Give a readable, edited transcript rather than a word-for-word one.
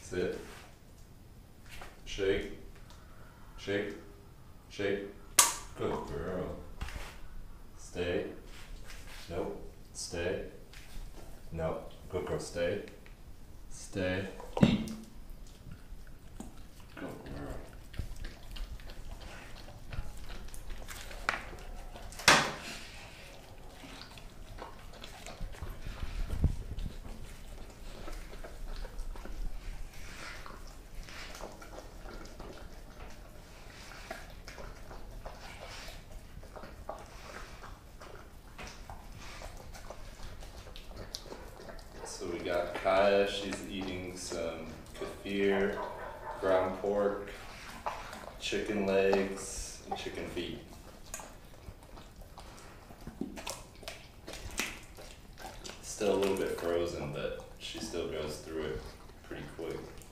Sit. Shake. Shake. Shake. Good girl. Stay. Nope. Stay. No. Good girl. Stay. Stay. Eat. Good girl. So we got Kaia, she's eating some kefir, ground pork, chicken legs, and chicken feet. Still a little bit frozen, but she still goes through it pretty quick.